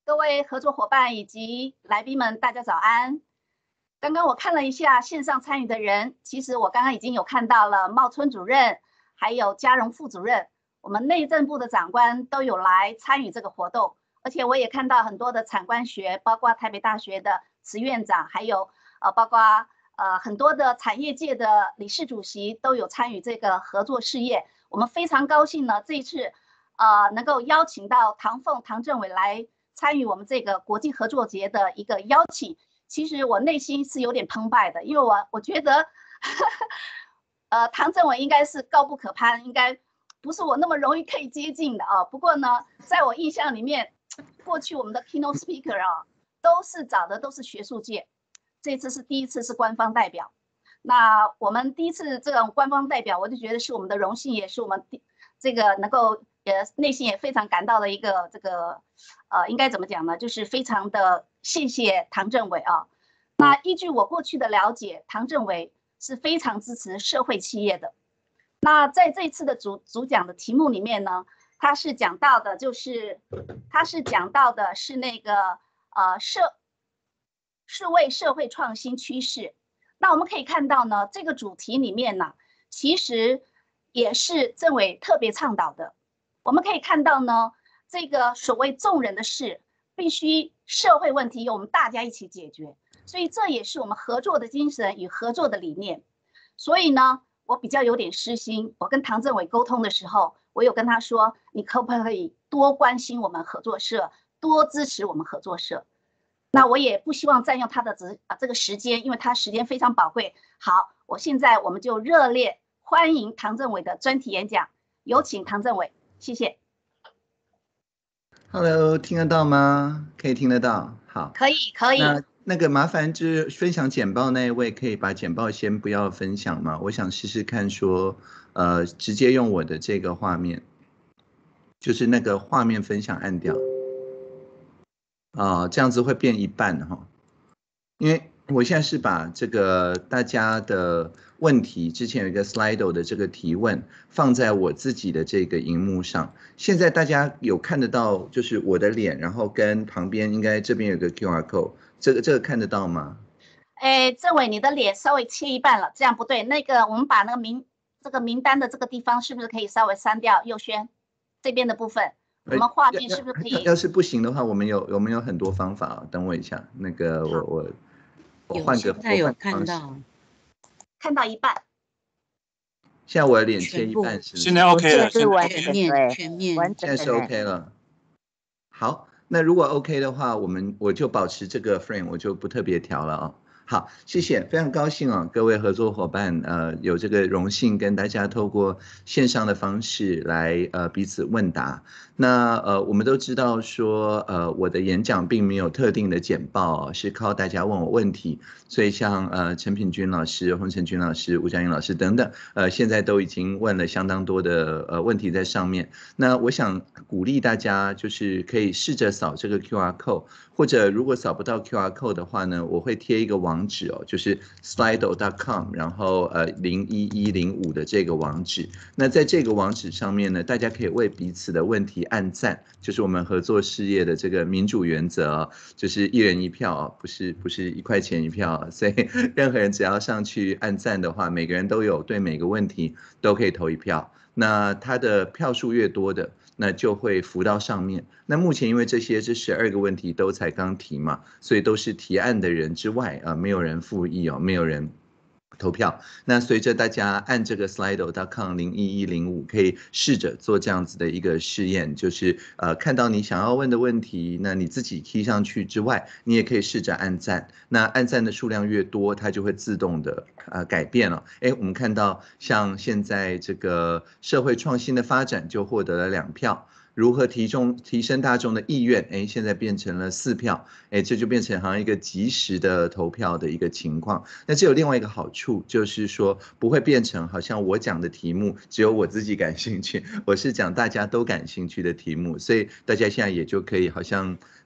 各位合作伙伴以及来宾们，大家早安。刚刚我看了一下线上参与的人，其实我刚刚已经有看到了茂春主任，还有嘉荣副主任，我们内政部的长官都有来参与这个活动，而且我也看到很多的产官学，包括台北大学的池院长，还有包括很多的产业界的理事主席都有参与这个合作事业。我们非常高兴呢，这一次能够邀请到唐凤、唐政委来参与我们这个国际合作节的一个邀请。其实我内心是有点澎湃的，因为我觉得唐政委应该是高不可攀，应该不是我那么容易可以接近的啊。不过呢，在我印象里面，过去我们的 keynote speaker 都是找的都是学术界，这次是第一次是官方代表。那我们第一次这种官方代表，我就觉得是我们的荣幸，也是我们这个能够内心也非常感到的一个这个应该怎么讲呢？就是非常的谢谢唐政委啊。那依据我过去的了解，唐政委是非常支持社会企业的。那在这一次的主讲的题目里面呢，他是讲到的是那个数位社会创新趋势。那我们可以看到呢，这个主题里面呢，其实也是政委特别倡导的。我们可以看到呢，这个所谓众人的事，必须社会问题由我们大家一起解决，所以这也是我们合作的精神与合作的理念。所以呢，我比较有点私心，我跟唐政委沟通的时候，我有跟他说，你可不可以多关心我们合作社，多支持我们合作社。那我也不希望占用他的这个时间，因为他时间非常宝贵。好，我们就热烈欢迎唐政委的专题演讲，有请唐政委。谢谢。 Hello， 听得到吗？可以听得到。好， 可以。 那个麻烦就是分享简报那一位，可以把简报先不要分享吗？我想试试看说，直接用我的这个画面，就是那个画面分享按掉。这样子会变一半哈，因为我现在是把这个大家的问题，之前有一个 Slido 的这个提问放在我自己的这个荧幕上，现在大家有看得到就是我的脸，然后跟旁边应该这边有个 QR code， 这个看得到吗？ 政委你的脸稍微切一半了，这样不对，那个我们把那个这个名单的这个地方是不是可以稍微删掉？右轩这边的部分。我们画面是不是可以？ 要是不行的话，我们有很多方法。等我一下，那个我换个。 现在有看到一半。 现在我的脸切一半是？ 现在 OK 了， 是完全面， 现在是 OK 了。好，那如果 OK 的话，我就保持这个 frame， 我就不特别调了啊。好，谢谢，非常高兴各位合作伙伴，有这个荣幸跟大家透过线上的方式来彼此问答。那我们都知道说我的演讲并没有特定的简报，是靠大家问我问题，所以像陈品君老师、洪承君老师、吴佳颖老师等等，现在都已经问了相当多的问题在上面。那我想鼓励大家就是可以试着扫这个 QR code， 或者如果扫不到 QR code 的话呢，我会贴一个网址就是 slido.com， 然后01105的这个网址。那在这个网址上面呢，大家可以为彼此的问题按赞，就是我们合作事业的这个民主原则就是1人1票不是1块钱1票所以任何人只要上去按赞的话，每个人都有对每个问题都可以投一票。那他的票数越多的，那就会浮到上面。那目前因为这12个问题都才刚提嘛，所以都是提案的人之外没有人复议没有人投票。那随着大家按这个 slido.com 01105，可以试着做这样子的一个试验，就是看到你想要问的问题，那你自己 key 上去之外，你也可以试着按赞。那按赞的数量越多，它就会自动的改变了。我们看到像现在这个社会创新的发展就获得了2票。如何提升大众的意愿？现在变成了4票，这就变成好像一个即时的投票的一个情况。那这有另外一个好处，就是说不会变成好像我讲的题目只有我自己感兴趣，我是讲大家都感兴趣的题目，所以大家现在也就可以好像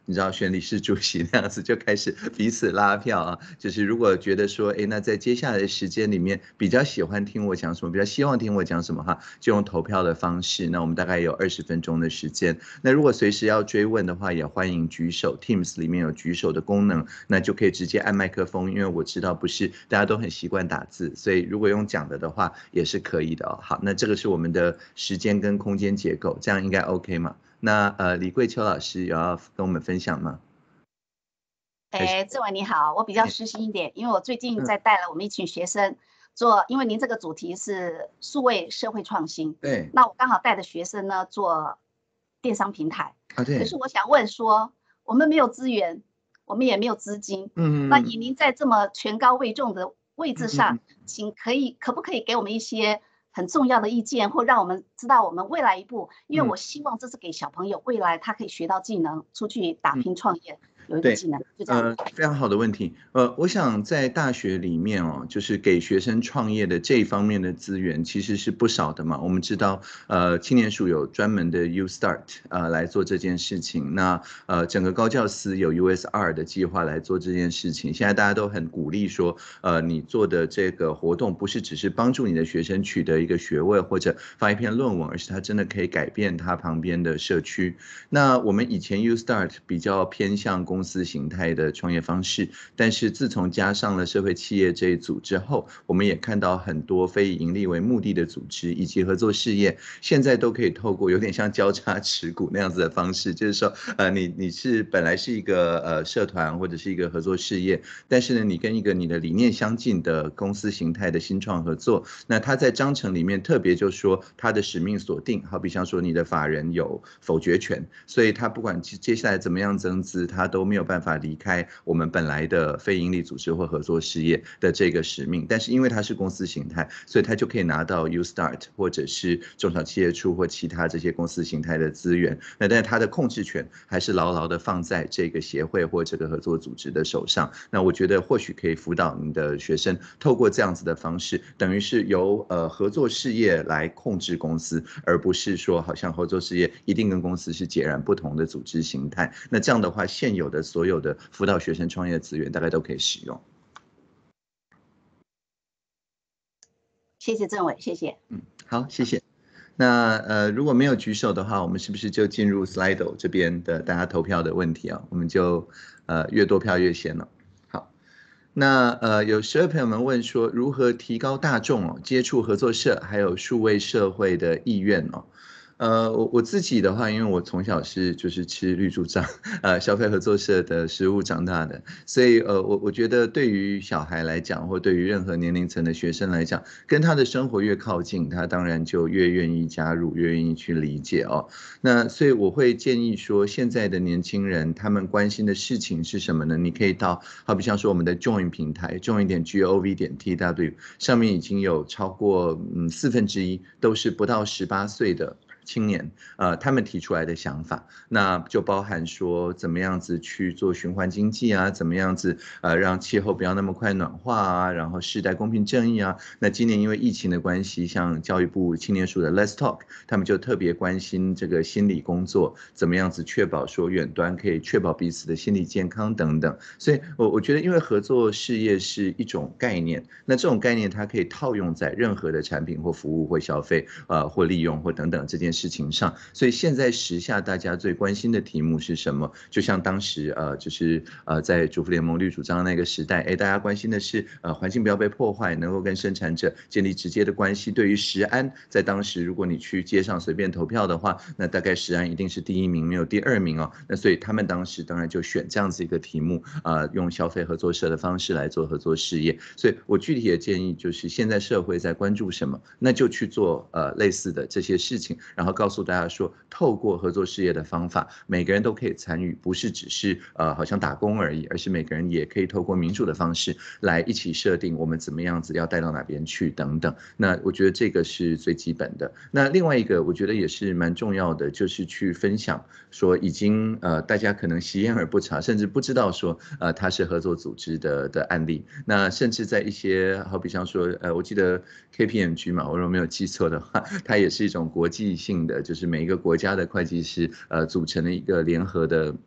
你知道选理事主席那样子就开始彼此拉票啊，就是如果觉得说，哎，那在接下来的时间里面比较喜欢听我讲什么，比较希望听我讲什么哈，就用投票的方式。那我们大概有20分钟的时间。那如果随时要追问的话，也欢迎举手 ，Teams 里面有举手的功能，那就可以直接按麦克风，因为我知道不是大家都很习惯打字，所以如果用讲的话也是可以的哦。好，那这个是我们的时间跟空间结构，这样应该 OK 吗？那李桂秋老师有要跟我们分享吗？ 郑伟你好，我比较虚心一点，因为我最近在带了我们一群学生做，因为您这个主题是数位社会创新， 对， 那我刚好带的学生呢做电商平台， 对， 可是我想问说，我们没有资源，我们也没有资金，那以您在这么权高位重的位置上，请可不可以给我们一些很重要的意见，或让我们知道我们未来一步？因为我希望这是给小朋友未来他可以学到技能，出去打拼创业。有一个技能，就这样。 非常好的问题。我想在大学里面哦，就是给学生创业的这一方面的资源其实是不少的嘛。我们知道，青年署有专门的 U Start 来做这件事情。那整个高教司有 USR 的计划来做这件事情。现在大家都很鼓励说，你做的这个活动不是只是帮助你的学生取得一个学位或者发一篇论文，而是它真的可以改变他旁边的社区。那我们以前 U Start 比较偏向公司形态的创业方式，但是自从加上了社会企业这一组之后，我们也看到很多非以盈利为目的的组织以及合作事业，现在都可以透过有点像交叉持股那样子的方式，就是说，你是本来是一个社团或者是一个合作事业，但是呢，你跟一个你的理念相近的公司形态的新创合作，那他在章程里面特别就说他的使命锁定，好比像说你的法人有否决权，所以他不管接下来怎么样增资，他都没有办法离开我们本来的非营利组织或合作事业的这个使命。但是因为它是公司形态，所以他就可以拿到 U Start 或者是中小企业处或其他这些公司形态的资源。那但是他的控制权还是牢牢的放在这个协会或这个合作组织的手上。那我觉得或许可以辅导你的学生，透过这样子的方式，等于是由合作事业来控制公司，而不是说好像合作事业一定跟公司是截然不同的组织形态。那这样的话，现有的所有的辅导学生创业的资源大概都可以使用。 谢谢政委，谢谢。 好，谢谢。那如果没有举手的话，我们是不是就进入 Slido 这边的大家投票的问题啊？我们就越多票越先了。好，那有12朋友们问说，如何提高大众接触合作社还有数位社会的意愿哦？我自己的话，因为我从小就是吃绿竹杖消费合作社的食物长大的，所以我觉得对于小孩来讲，或对于任何年龄层的学生来讲，跟他的生活越靠近，他当然就越愿意加入，越愿意去理解哦。那所以我会建议说，现在的年轻人他们关心的事情是什么呢？你可以到好比像说我们的 Join 平台 join.gov.tw 上面已经有超过1/4都是不到18岁的青年，他们提出来的想法，那就包含说怎么样子去做循环经济啊，怎么样子让气候不要那么快暖化啊，然后世代公平正义啊。那今年因为疫情的关系，像教育部青年署的 Let's Talk， 他们就特别关心这个心理工作怎么样子确保说远端可以确保彼此的心理健康等等。所以我觉得，因为合作事业是一种概念，那这种概念它可以套用在任何的产品或服务或消费或利用或等等这件事情上。所以现在时下大家最关心的题目是什么？就像当时就是在主妇联盟绿主张那个时代，大家关心的是环境不要被破坏，能够跟生产者建立直接的关系。对于食安，在当时如果你去街上随便投票的话，那大概食安一定是第1名，没有第2名哦。那所以他们当时当然就选这样子一个题目，用消费合作社的方式来做合作事业。所以我具体的建议就是，现在社会在关注什么，那就去做类似的这些事情，然后告诉大家说，透过合作事业的方法，每个人都可以参与，不是只是好像打工而已，而是每个人也可以透过民主的方式来一起设定我们怎么样子要带到哪边去等等。那我觉得这个是最基本的。那另外一个我觉得也是蛮重要的，就是去分享说已经大家可能习焉而不察，甚至不知道说它是合作组织的案例。那甚至在一些好比像说我记得 KPMG 嘛，我如果没有记错的话，它也是一种国际性的，就是每一个国家的会计师组成了一个联合的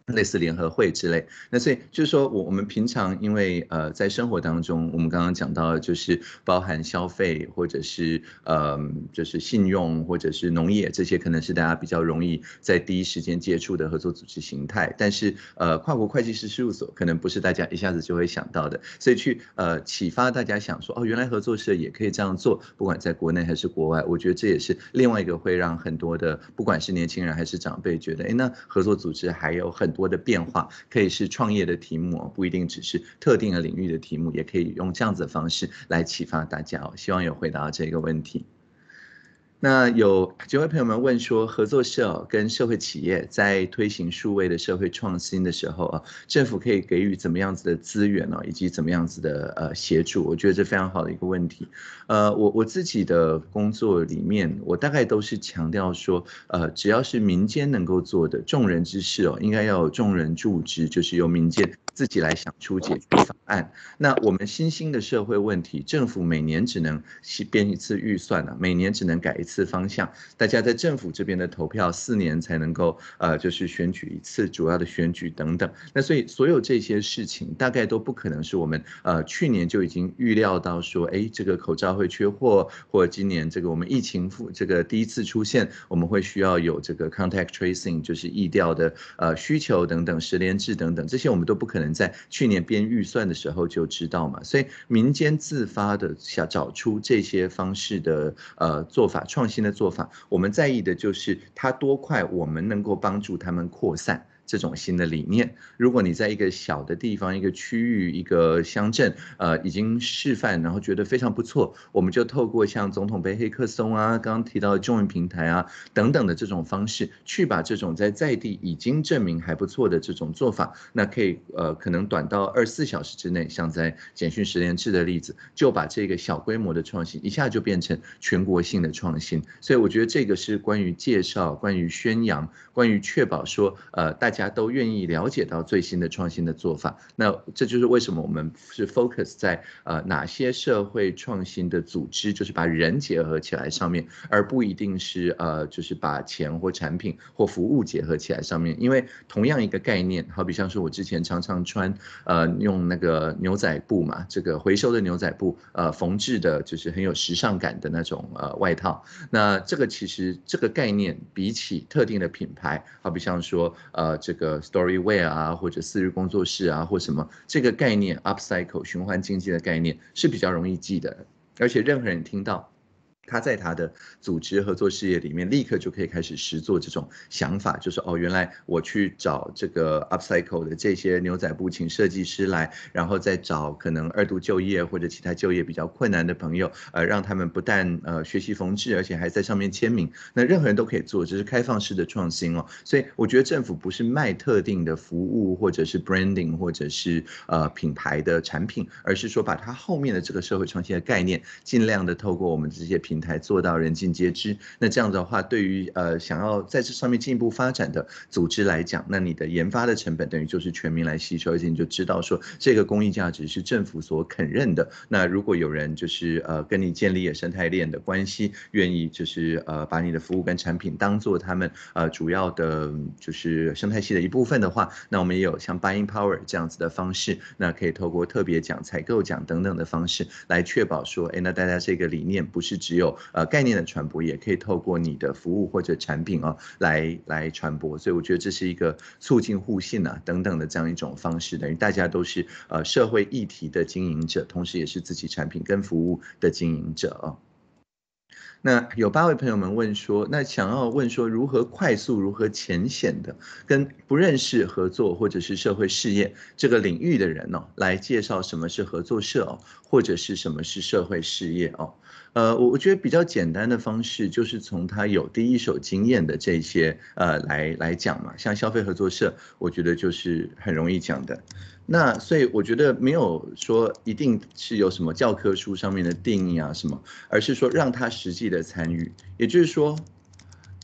类似联合会之类，那所以就是说我们平常因为在生活当中，我们刚刚讲到的就是包含消费或者是就是信用或者是农业这些，可能是大家比较容易在第一时间接触的合作组织形态。但是跨国会计师事务所可能不是大家一下子就会想到的，所以去启发大家想说哦，原来合作社也可以这样做，不管在国内还是国外，我觉得这也是另外一个会让很多的不管是年轻人还是长辈觉得，哎，那合作组织还有很多的变化，可以是创业的题目，不一定只是特定的领域的题目，也可以用这样子的方式来启发大家。希望有回答到这个问题。那有几位朋友们问说，合作社跟社会企业在推行数位的社会创新的时候政府可以给予怎么样子的资源以及怎么样子的协助？我觉得这非常好的一个问题。我自己的工作里面，我大概都是强调说，只要是民间能够做的众人之事应该要有众人助之，就是由民间自己来想出解决方案。那我们新兴的社会问题，政府每年只能编一次预算每年只能改一次方向。大家在政府这边的投票4年才能够就是选举一次主要的选举等等。那所以所有这些事情大概都不可能是我们去年就已经预料到说，哎，这个口罩会缺货，或者今年这个我们疫情这个第一次出现，我们会需要有这个 contact tracing， 就是疫调的需求等等，实联制等等，这些我们都不可能在去年编预算的时候就知道嘛。所以民间自发的想找出这些方式的做法，创新的做法，我们在意的就是它多快我们能够帮助他们扩散这种新的理念。如果你在一个小的地方、一个区域、一个乡镇，已经示范，然后觉得非常不错，我们就透过像总统杯黑客松啊，刚刚提到的中文平台啊等等的这种方式，去把这种在地已经证明还不错的这种做法，那可以可能短到24小时之内，像在简讯实联制的例子，就把这个小规模的创新一下就变成全国性的创新。所以我觉得这个是关于介绍、关于宣扬、关于确保说大家都愿意了解到最新的创新的做法。那这就是为什么我们是 focus 在哪些社会创新的组织，就是把人结合起来上面，而不一定是就是把钱或产品或服务结合起来上面。因为同样一个概念，好比像是我之前常常穿用那个牛仔布嘛，这个回收的牛仔布缝制的，就是很有时尚感的那种外套。那这个其实这个概念比起特定的品牌，好比像说这个 Storywear 啊，或者4日工作室啊，或什么，这个概念 upcycle 循环经济的概念是比较容易记的，而且任何人听到他在他的组织合作事业里面，立刻就可以开始实做这种想法，就是哦，原来我去找这个 upcycle 的这些牛仔布，请设计师来，然后再找可能2度就业或者其他就业比较困难的朋友，让他们不但学习缝制，而且还在上面签名。那任何人都可以做，这是开放式的创新哦。所以我觉得政府不是卖特定的服务，或者是 branding， 或者是品牌的产品，而是说把它后面的这个社会创新的概念，尽量的透过我们这些平台做到人尽皆知。那这样的话，对于想要在这上面进一步发展的组织来讲，那你的研发的成本等于就是全民来吸收，而且你就知道说这个公益价值是政府所肯认的。那如果有人就是跟你建立了生态链的关系，愿意就是把你的服务跟产品当做他们主要的就是生态系的一部分的话，那我们也有像 Buying Power 这样子的方式，那可以透过特别奖、采购奖等等的方式来确保说，哎，那大家这个理念不是只有概念的传播，也可以透过你的服务或者产品来传播。所以我觉得这是一个促进互信等等的这样一种方式，等于大家都是社会议题的经营者，同时也是自己产品跟服务的经营者那有8位朋友们问说，那想要问说如何快速、如何浅显的跟不认识合作或者是社会事业这个领域的人来介绍什么是合作社或者是什么是社会事业我觉得比较简单的方式就是从他有第一手经验的这些来讲嘛，像消费合作社，我觉得就是很容易讲的。那所以我觉得没有说一定是有什么教科书上面的定义什么，而是说让他实际的参与。也就是说，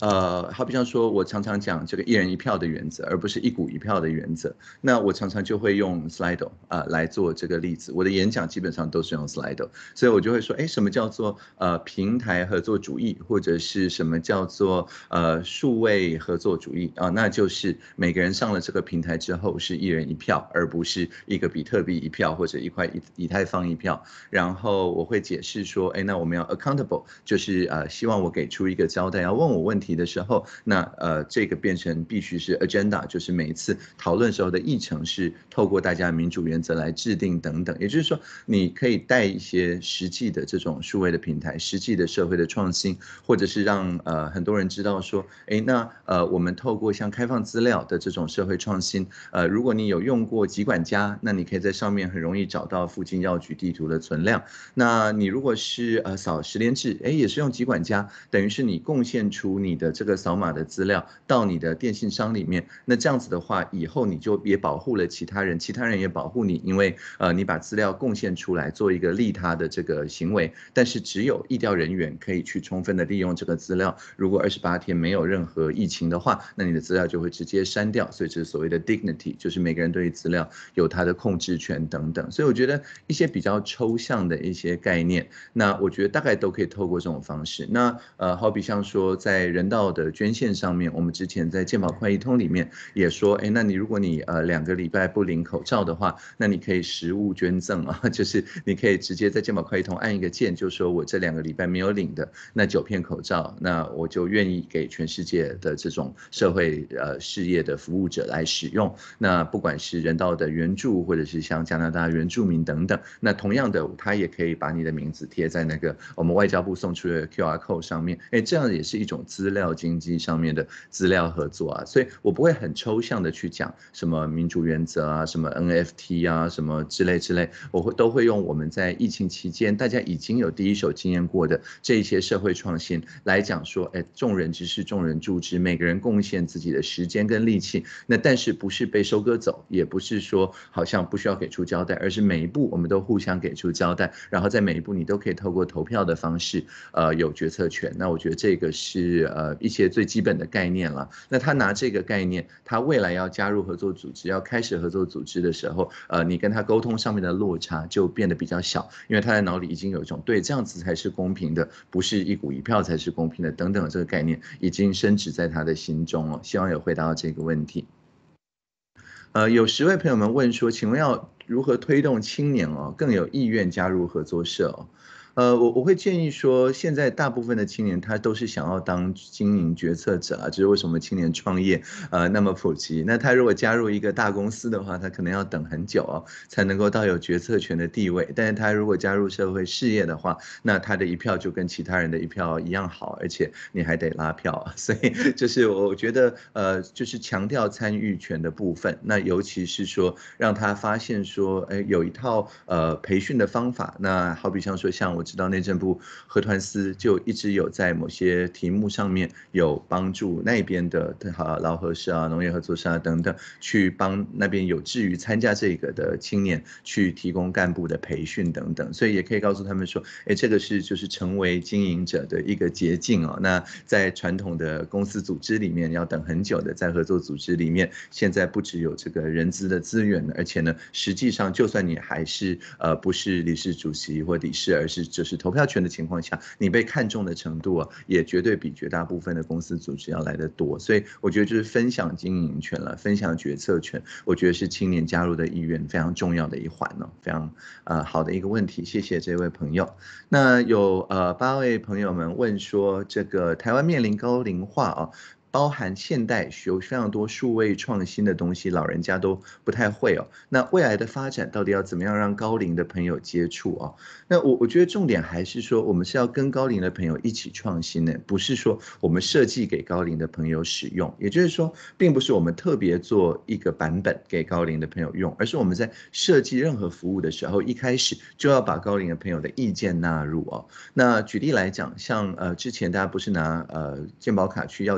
好比像说，我常常讲这个一人一票的原则，而不是一股一票的原则。那我常常就会用 Slido 来做这个例子。我的演讲基本上都是用 Slido，所以我就会说，哎，什么叫做平台合作主义，或者是什么叫做数位合作主义啊？那就是每个人上了这个平台之后是一人一票，而不是一个比特币一票或者一块以太坊一票。然后我会解释说，哎，那我们要 accountable，就是希望我给出一个交代，要问我问题的时候，那这个变成必须是 agenda， 就是每一次讨论时候的议程是透过大家民主原则来制定等等。也就是说，你可以带一些实际的这种数位的平台，实际的社会的创新，或者是让很多人知道说，哎，那我们透过像开放资料的这种社会创新，如果你有用过疾管家，那你可以在上面很容易找到附近药局地图的存量。那你如果是扫实联制，哎，也是用疾管家，等于是你贡献出你的这个扫码的资料到你的电信商里面，那这样子的话，以后你就也保护了其他人，其他人也保护你，因为你把资料贡献出来做一个利他的这个行为，但是只有疫调人员可以去充分的利用这个资料。如果28天没有任何疫情的话，那你的资料就会直接删掉。所以这是所谓的 dignity， 就是每个人对于资料有他的控制权等等。所以我觉得一些比较抽象的一些概念，那我觉得大概都可以透过这种方式。那好比像说在人道的捐献上面，我们之前在健保快易通里面也说，哎，那你如果你2个礼拜不领口罩的话，那你可以实物捐赠啊，就是你可以直接在健保快易通按一个键，就说我这2个礼拜没有领的那9片口罩，那我就愿意给全世界的这种社会事业的服务者来使用。那不管是人道的援助，或者是像加拿大原住民等等，那同样的，他也可以把你的名字贴在那个我们外交部送出的 QR code 上面，哎，这样也是一种资料经济上面的资料合作啊。所以我不会很抽象的去讲什么民主原则啊，什么 NFT 啊，什么之类，我都会用我们在疫情期间大家已经有第一手经验过的这一些社会创新来讲说，哎，众人之事众人助之，每个人贡献自己的时间跟力气，那但是不是被收割走，也不是说好像不需要给出交代，而是每一步我们都互相给出交代，然后在每一步你都可以透过投票的方式有决策权。那我觉得这个是一些最基本的概念了。那他拿这个概念，他未来要加入合作组织，要开始合作组织的时候，你跟他沟通上面的落差就变得比较小，因为他在脑里已经有一种对这样子才是公平的，不是一股一票才是公平的等等的这个概念已经深植在他的心中了。希望有回答到这个问题。有10位朋友们问说，请问要如何推动青年更有意愿加入合作社我会建议说，现在大部分的青年他都是想要当经营决策者啊，这是为什么青年创业那么普及。那他如果加入一个大公司的话，他可能要等很久才能够到有决策权的地位。但是他如果加入社会事业的话，那他的一票就跟其他人的一票一样好，而且你还得拉票。所以就是我觉得就是强调参与权的部分。那尤其是说让他发现说，哎，有一套培训的方法。那好比像说像我知道内政部核团司就一直有在某些题目上面有帮助那边的劳合社啊、农业合作社啊等等，去帮那边有志于参加这个的青年去提供干部的培训等等，所以也可以告诉他们说，哎，这个是就是成为经营者的一个捷径那在传统的公司组织里面要等很久的，在合作组织里面，现在不只有这个人资的资源，而且呢，实际上就算你还是不是理事主席或理事，而是就是投票权的情况下，你被看中的程度也绝对比绝大部分的公司组织要来得多。所以我觉得就是分享经营权了，分享决策权，我觉得是青年加入的意愿非常重要的一环非常好的一个问题，谢谢这位朋友。那有8位朋友们问说，这个台湾面临高龄化包含现代有非常多数位创新的东西，老人家都不太会那未来的发展到底要怎么样让高龄的朋友接触那我觉得重点还是说，我们是要跟高龄的朋友一起创新的，不是说我们设计给高龄的朋友使用。也就是说，并不是我们特别做一个版本给高龄的朋友用，而是我们在设计任何服务的时候，一开始就要把高龄的朋友的意见纳入那举例来讲，像之前大家不是拿健保卡去药局排队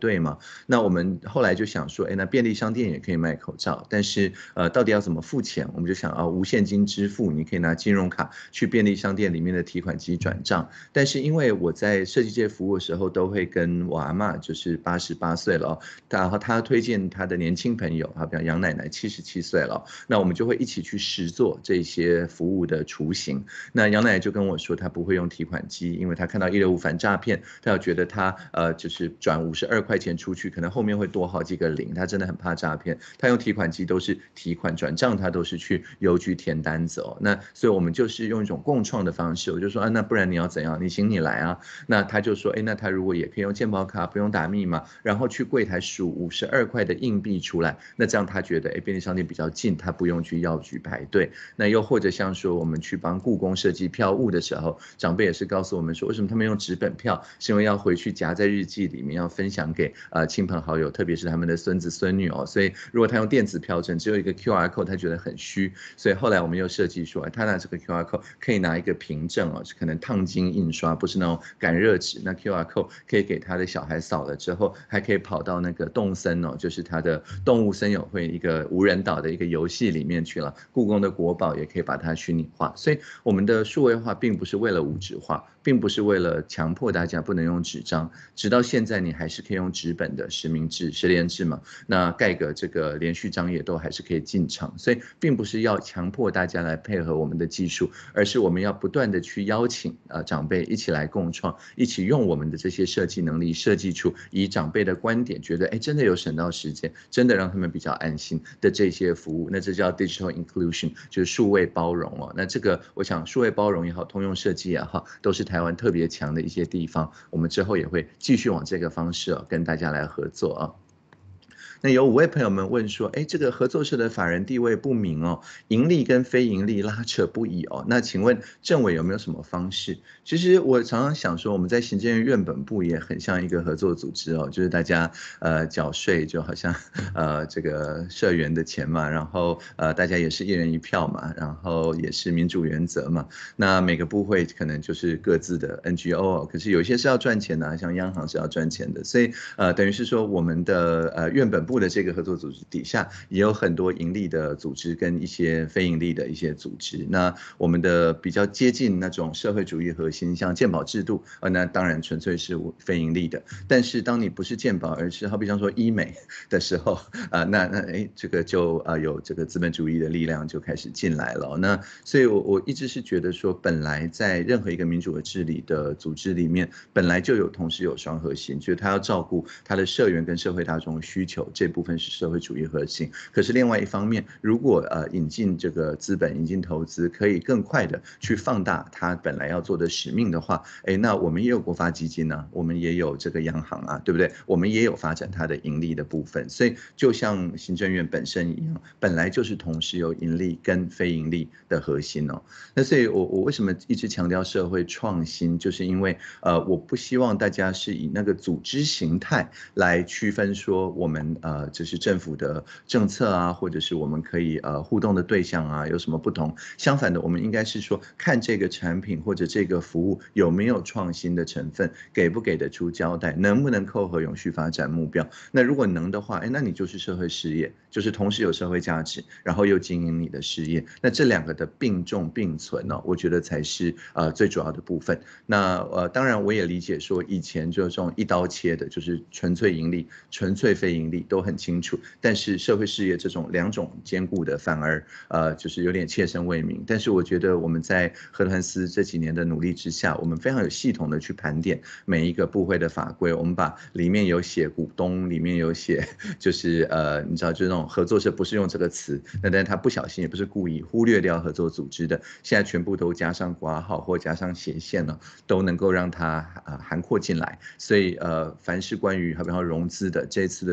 队嘛。那我们后来就想说，那便利商店也可以卖口罩，但是到底要怎么付钱？我们就想无现金支付，你可以拿金融卡去便利商店里面的提款机转账。但是因为我在设计界服务的时候，都会跟我阿嬷，就是88岁了然后她推荐她的年轻朋友，比方杨奶奶77岁了，那我们就会一起去实做这些服务的雏形。那杨奶奶就跟我说，她不会用提款机，因为她看到165反诈骗，她要觉得她就是转52块钱出去，可能后面会多好几个零，她真的很怕诈骗。她用提款机都是提款转账，她都是去邮局填单子那所以我们就是用一种共创的方式，我就说那不然你要怎样？你请你来啊。那他就说，那他如果也可以用健保卡，不用打密码，然后去柜台数52块的硬币出来，那这样他觉得便利商店比较近，他不用去药局排队。那又或者像说我们去帮故宫设计票务的时候，长辈也是告诉我们说，为什么他们用纸本票，是因为要回去夹在日记里面，要分享给亲朋好友，特别是他们的孙子孙女所以如果他用电子票证，只有一个 QR code， 他觉得很虚。所以后来我们又设计说，他拿这个 QR code 可以拿一个凭证是可能烫金印刷，不是那种感热纸。那 QR code 可以给他的小孩扫了之后，还可以跑到那个动森就是他的动物森友会一个无人岛的一个游戏里面去了。故宫的国宝也可以把它虚拟化。所以我们的数位化并不是为了无纸化，并不是为了强迫大家不能用纸张，直到现在你还是可以用纸本的实名制、实联制嘛。那盖个这个连续章也都还是可以进场，所以并不是要强迫大家来配合我们的技术，而是我们要不断的去邀请长辈一起来共创，一起用我们的这些设计能力设计出以长辈的观点觉得真的有省到时间，真的让他们比较安心的这些服务。那这叫 digital inclusion， 就是数位包容那这个我想数位包容也好，通用设计也好，都是台湾特别强的一些地方。我们之后也会继续往这个方式跟大家来合作那有5位朋友们问说，这个合作社的法人地位不明盈利跟非盈利拉扯不已那请问政委有没有什么方式？其实我常常想说，我们在行政院院本部也很像一个合作组织就是大家缴税就好像这个社员的钱嘛，然后大家也是1人1票嘛，然后也是民主原则嘛。那每个部会可能就是各自的 NGO 可是有些是要赚钱的像央行是要赚钱的，所以等于是说我们的院本部的这个合作组织底下也有很多盈利的组织跟一些非盈利的一些组织。那我们的比较接近那种社会主义核心，像健保制度那当然纯粹是非盈利的。但是当你不是健保，而是好比像说医美的时候那这个就有这个资本主义的力量就开始进来了。那所以我一直是觉得说，本来在任何一个民主的治理的组织里面，本来就有同时有双核心，就是他要照顾他的社员跟社会大众的需求，这部分是社会主义核心。可是另外一方面，如果引进这个资本、引进投资，可以更快的去放大他本来要做的使命的话，那我们也有国发基金我们也有这个央行对不对？我们也有发展它的盈利的部分。所以就像行政院本身一样，本来就是同时有盈利跟非盈利的核心那所以我为什么一直强调社会创新，就是因为我不希望大家是以那个组织形态来区分说我们这是政府的政策或者是我们可以互动的对象有什么不同。相反的，我们应该是说看这个产品或者这个服务有没有创新的成分，给不给得出交代，能不能扣合永续发展目标。那如果能的话那你就是社会事业，就是同时有社会价值，然后又经营你的事业。那这2个的并重并存我觉得才是最主要的部分。那当然我也理解说以前就这种一刀切的，就是纯粹盈利、纯粹非盈利都很清楚，但是社会事业这种2种兼顾的反而就是有点切身为民。但是我觉得我们在核团司这几年的努力之下，我们非常有系统的去盘点每一个部会的法规，我们把里面有写股东，里面有写就是你知道就是那种合作社不是用这个词，但是他不小心也不是故意忽略掉合作组织的，现在全部都加上括号或加上斜线都能够让它涵括进来。所以凡是关于好比说融资的这次的纾困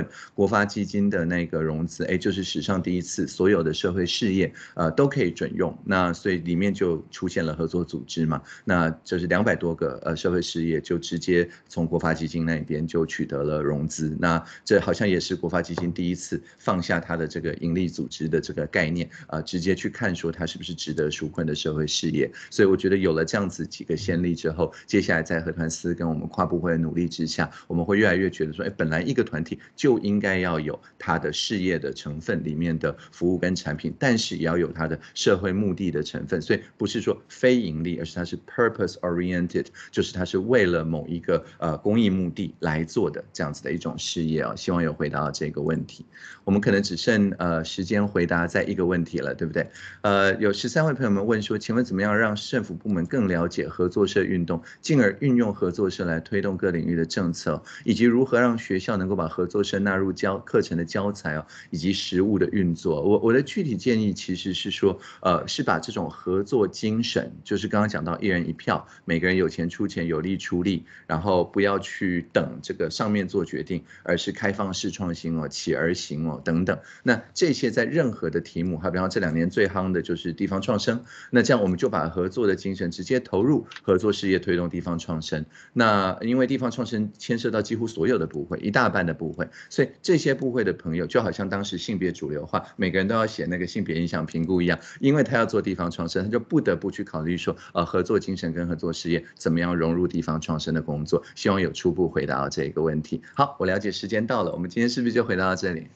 国发基金的那个融资，就是史上第一次，所有的社会事业都可以准用。那所以里面就出现了合作组织嘛，那就是200多个社会事业就直接从国发基金那边就取得了融资。那这好像也是国发基金第一次放下它的这个营利组织的这个概念，直接去看说它是不是值得纾困的社会事业。所以我觉得有了这样子几个先例之后，接下来在核团司跟我们跨部会的努力之下，我们会越来越觉得说，本来一个团体就应该要有它的事业的成分里面的服务跟产品，但是也要有它的社会目的的成分。所以不是说非盈利，而是它是 purpose oriented， 就是它是为了某一个公益目的来做的这样子的一种事业。希望有回答到这个问题。我们可能只剩时间回答在一个问题了，对不对？有13位朋友们问说，请问怎么样让政府部门更了解合作社运动，进而运用合作社来推动各领域的政策，以及如何让学校能够把合作社纳入课程的教材以及实务的运作。我的具体建议其实是说，是把这种合作精神，就是刚刚讲到一人一票，每个人有钱出钱，有力出力，然后不要去等这个上面做决定，而是开放式创新起而行等等。那这些在任何的题目，还比方这2年最夯的就是地方创生，那这样我们就把合作的精神直接投入合作事业，推动地方创生。那因为地方创生牵涉到几乎所有的部会，一大半的部会，所以这些部会的朋友就好像当时性别主流化，每个人都要写那个性别影响评估一样，因为他要做地方创生，他就不得不去考虑说，合作精神跟合作事业怎么样融入地方创生的工作。希望有初步回答到这个问题。好，我了解时间到了，我们今天是不是就回答到这里？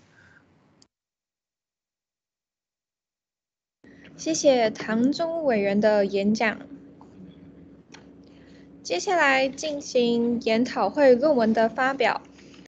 谢谢唐中委员的演讲。接下来进行研讨会论文的发表。